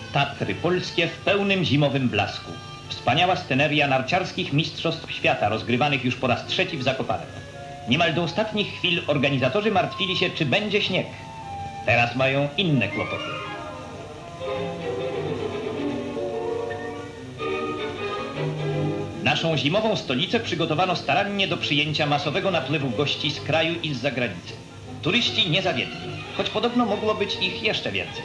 Tatry polskie w pełnym zimowym blasku. Wspaniała sceneria narciarskich mistrzostw świata, rozgrywanych już po raz trzeci w Zakopanem. Niemal do ostatnich chwil organizatorzy martwili się, czy będzie śnieg. Teraz mają inne kłopoty. Naszą zimową stolicę przygotowano starannie do przyjęcia masowego napływu gości z kraju i z zagranicy. Turyści nie zawiedli, choć podobno mogło być ich jeszcze więcej.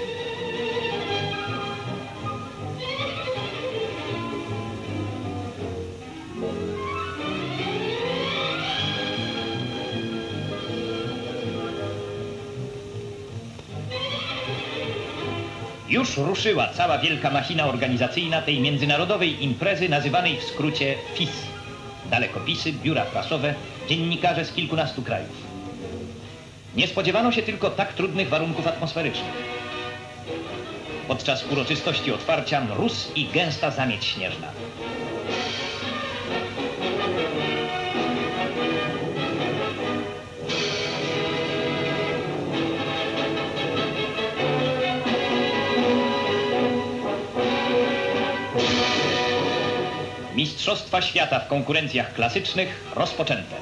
Już ruszyła cała wielka machina organizacyjna tej międzynarodowej imprezy nazywanej w skrócie FIS. Dalekopisy, biura prasowe, dziennikarze z kilkunastu krajów. Nie spodziewano się tylko tak trudnych warunków atmosferycznych. Podczas uroczystości otwarcia mróz i gęsta zamieć śnieżna. Mistrzostwa świata w konkurencjach klasycznych rozpoczęte.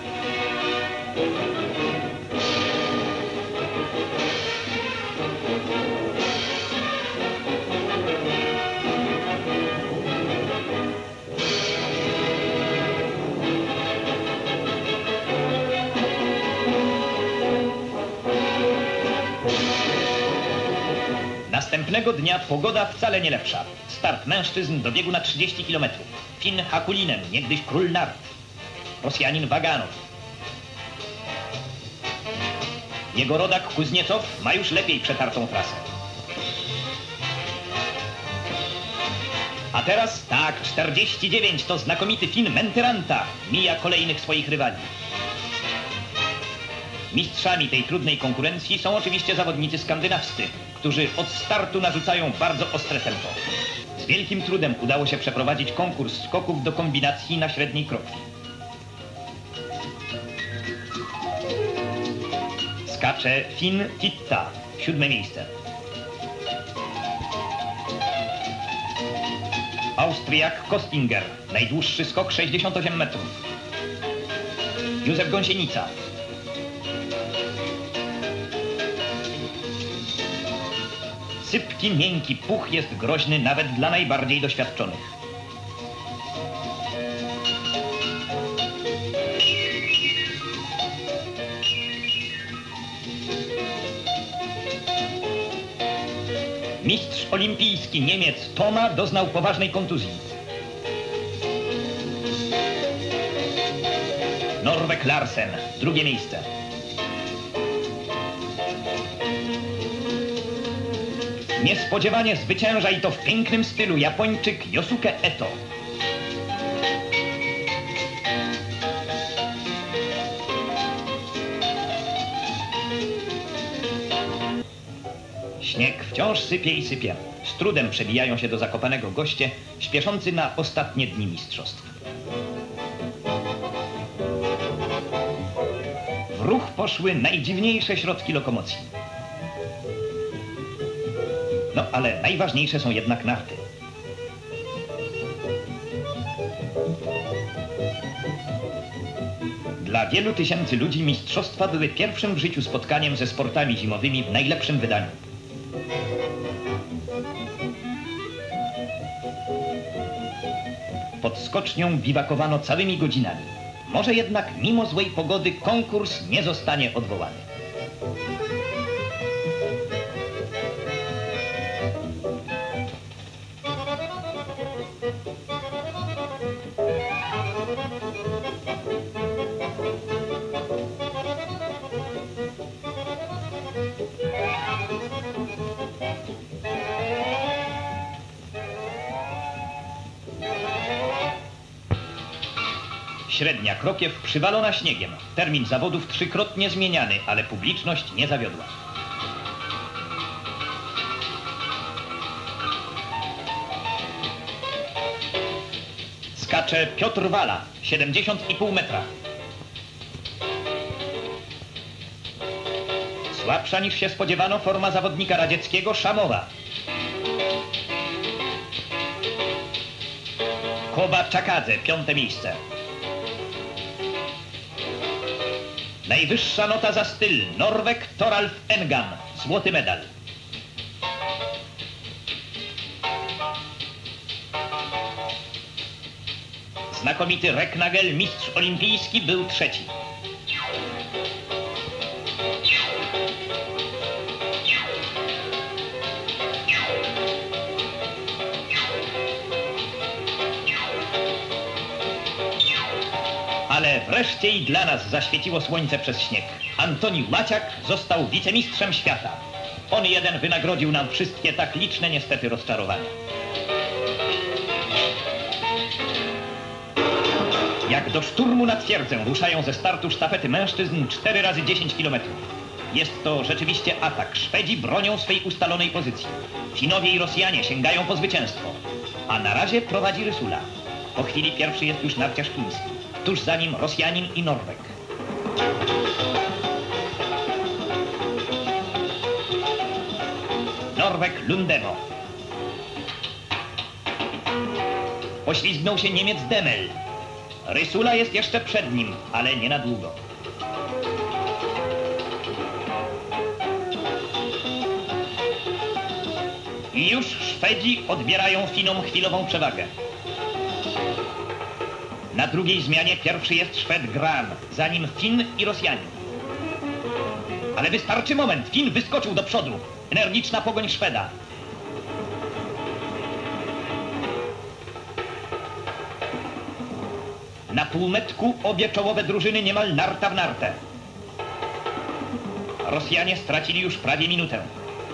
Następnego dnia pogoda wcale nie lepsza. Start mężczyzn do biegu na 30 km. Fin Hakulinen, niegdyś król nart. Rosjanin Waganow. Jego rodak Kuzniecow ma już lepiej przetartą trasę. A teraz, tak, 49 to znakomity Fin Menteranta mija kolejnych swoich rywali. Mistrzami tej trudnej konkurencji są oczywiście zawodnicy skandynawscy, którzy od startu narzucają bardzo ostre tempo. Z wielkim trudem udało się przeprowadzić konkurs skoków do kombinacji na średniej kropli. Skacze Fin Titta, 7. miejsce. Austriak Kostinger, najdłuższy skok 68 metrów. Józef Gąsienica. Sypki, miękki puch jest groźny nawet dla najbardziej doświadczonych. Mistrz olimpijski Niemiec Thoma doznał poważnej kontuzji. Norweg Larsen, 2. miejsce. Niespodziewanie zwycięża i to w pięknym stylu Japończyk Yosuke Eto. Śnieg wciąż sypie i sypie. Z trudem przebijają się do Zakopanego goście, śpieszący na ostatnie dni mistrzostw. W ruch poszły najdziwniejsze środki lokomocji. No, ale najważniejsze są jednak narty. Dla wielu tysięcy ludzi mistrzostwa były pierwszym w życiu spotkaniem ze sportami zimowymi w najlepszym wydaniu. Pod skocznią biwakowano całymi godzinami. Może jednak mimo złej pogody konkurs nie zostanie odwołany. Średnia Krokiew przywalona śniegiem. Termin zawodów trzykrotnie zmieniany, ale publiczność nie zawiodła. Skacze Piotr Wala, 70,5 metra. Słabsza niż się spodziewano forma zawodnika radzieckiego Szamowa. Koba Czakadze, 5. miejsce. Najwyższa nota za styl Norweg Toralf Engan, złoty medal. Znakomity Reknagel, mistrz olimpijski, był 3. Ale wreszcie i dla nas zaświeciło słońce przez śnieg. Antoni Łaciak został wicemistrzem świata. On jeden wynagrodził nam wszystkie tak liczne niestety rozczarowania. Jak do szturmu na twierdzę ruszają ze startu sztafety mężczyzn 4 razy 10 km. Jest to rzeczywiście atak. Szwedzi bronią swej ustalonej pozycji. Finowie i Rosjanie sięgają po zwycięstwo. A na razie prowadzi Rysula. Po chwili pierwszy jest już narciarz chiński. Tuż za nim Rosjanin i Norweg. Norweg Lundemo. Poślizgnął się Niemiec Demel. Rysula jest jeszcze przed nim, ale nie na długo. I już Szwedzi odbierają Finom chwilową przewagę. Na drugiej zmianie pierwszy jest Szwed Gran, za nim Fin i Rosjanin. Ale wystarczy moment, Fin wyskoczył do przodu. Energiczna pogoń Szweda. Na półmetku obie czołowe drużyny niemal narta w nartę. Rosjanie stracili już prawie minutę.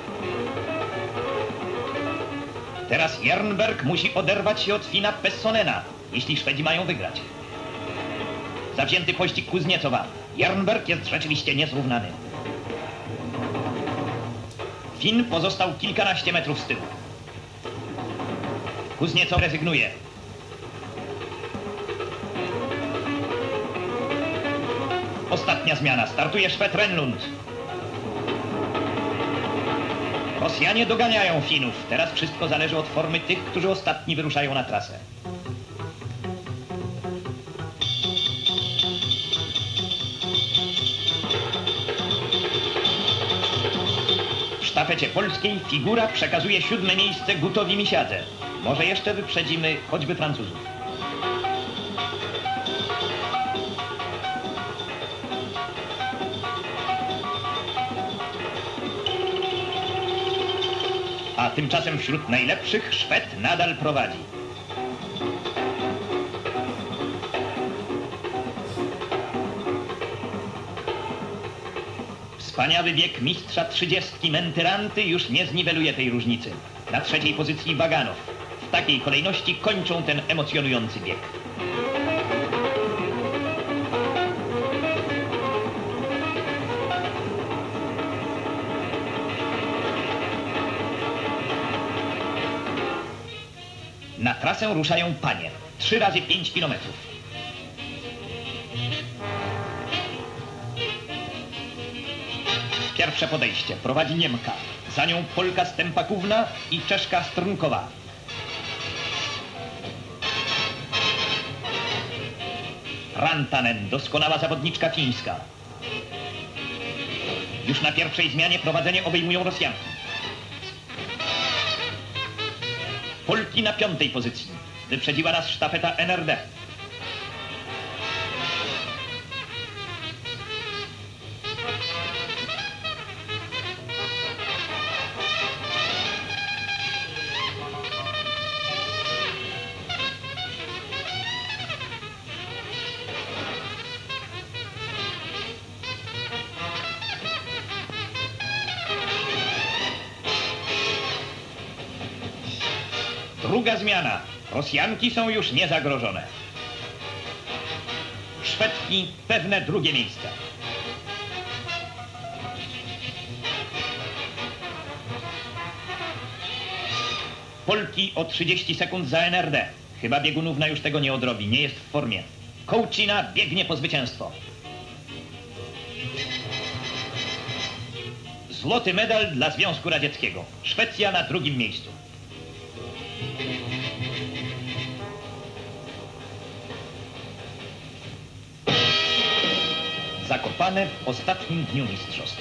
Teraz Jernberg musi oderwać się od Fina Pessonena, jeśli Szwedzi mają wygrać. Zawzięty pościg Kuzniecowa. Jernberg jest rzeczywiście niezrównany. Fin pozostał kilkanaście metrów z tyłu. Kuzniecow rezygnuje. Ostatnia zmiana. Startuje Szwed Renlund. Rosjanie doganiają Finów. Teraz wszystko zależy od formy tych, którzy ostatni wyruszają na trasę. W sztafecie polskiej Figura przekazuje 7. miejsce Gutowi Misiadze. Może jeszcze wyprzedzimy choćby Francuzów. A tymczasem wśród najlepszych Szwed nadal prowadzi. Wspaniały bieg mistrza 30 Mentyranty już nie zniweluje tej różnicy. Na 3. pozycji Baganow. W takiej kolejności kończą ten emocjonujący bieg. Na trasę ruszają panie. 3 razy 5 km. Pierwsze podejście. Prowadzi Niemka. Za nią Polka Stępakówna i Czeszka Strunkowa. Rantanen, doskonała zawodniczka fińska. Już na pierwszej zmianie prowadzenie obejmują Rosjanki. Polki na 5. pozycji. Wyprzedziła nas sztafeta NRD. Druga zmiana. Rosjanki są już niezagrożone. Szwedki pewne 2. miejsce. Polki o 30 sekund za NRD. Chyba Biegunówna już tego nie odrobi, nie jest w formie. Kołcina biegnie po zwycięstwo. Złoty medal dla Związku Radzieckiego. Szwecja na 2. miejscu. Zakopane w ostatnim dniu mistrzostw.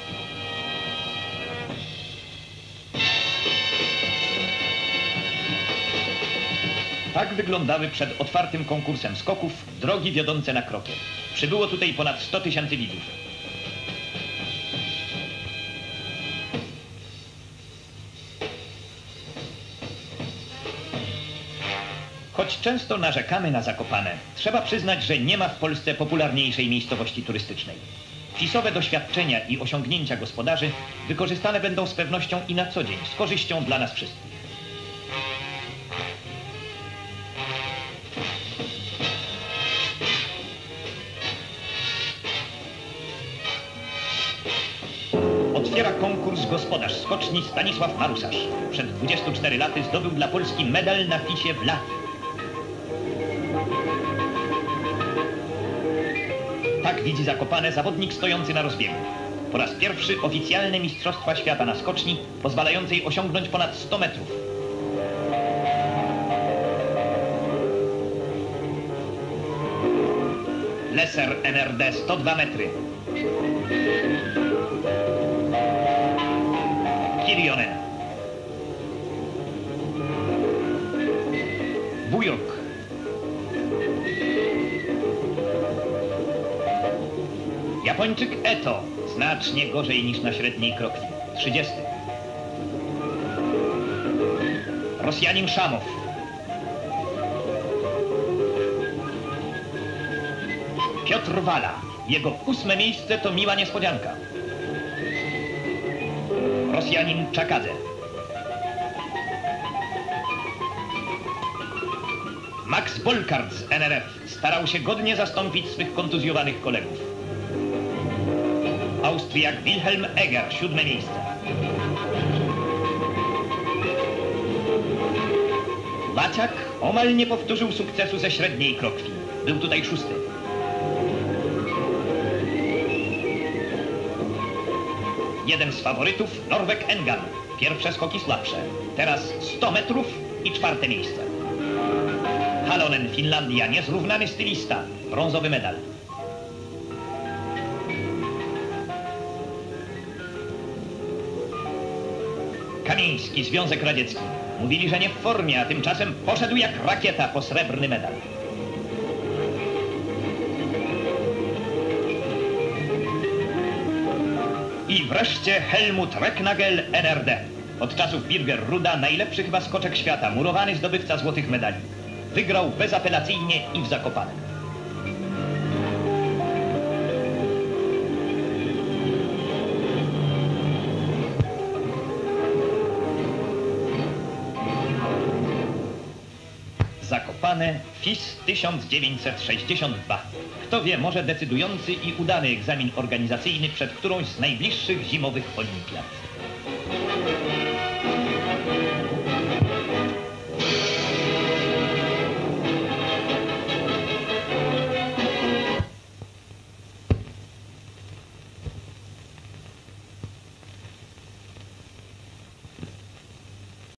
Tak wyglądały przed otwartym konkursem skoków drogi wiodące na Krokiet. Przybyło tutaj ponad 100 000 widzów. Choć często narzekamy na Zakopane, trzeba przyznać, że nie ma w Polsce popularniejszej miejscowości turystycznej. Fisowe doświadczenia i osiągnięcia gospodarzy wykorzystane będą z pewnością i na co dzień, z korzyścią dla nas wszystkich. Otwiera konkurs gospodarz skoczni Stanisław Marusarz. Przed 24 laty zdobył dla Polski medal na Fisie w Lahti. Tak widzi Zakopane zawodnik stojący na rozbiegu. Po raz pierwszy oficjalne Mistrzostwa Świata na skoczni, pozwalającej osiągnąć ponad 100 metrów. Lesser NRD 102 metry. Kirjonen. Bujok. Japończyk Eto. Znacznie gorzej niż na średniej krokwi. 30. Rosjanin Szamow. Piotr Wala. Jego 8. miejsce to miła niespodzianka. Rosjanin Czakadze. Max Bolkart z NRF starał się godnie zastąpić swych kontuzjowanych kolegów. Austriak Wilhelm Egger, 7. miejsce. Waciak omal nie powtórzył sukcesu ze średniej krokwi. Był tutaj 6. Jeden z faworytów, Norweg Engan. Pierwsze skoki słabsze. Teraz 100 metrów i 4. miejsce. Halonen, Finlandia, niezrównany stylista. Brązowy medal. Kamieński, Związek Radziecki. Mówili, że nie w formie, a tymczasem poszedł jak rakieta po srebrny medal. I wreszcie Helmut Recknagel, NRD. Od czasów Birger Ruda najlepszy chyba skoczek świata, murowany zdobywca złotych medali. Wygrał bezapelacyjnie i w Zakopanem. Zakopane, FIS 1962. Kto wie, może decydujący i udany egzamin organizacyjny przed którąś z najbliższych zimowych olimpiad.